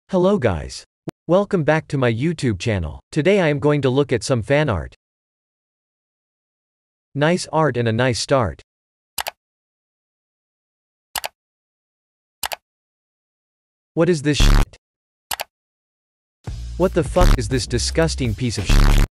Hello guys. Welcome back to my YouTube channel. Today I am going to look at some fan art. Nice art and a nice start. What is this shit? What the fuck is this disgusting piece of shit?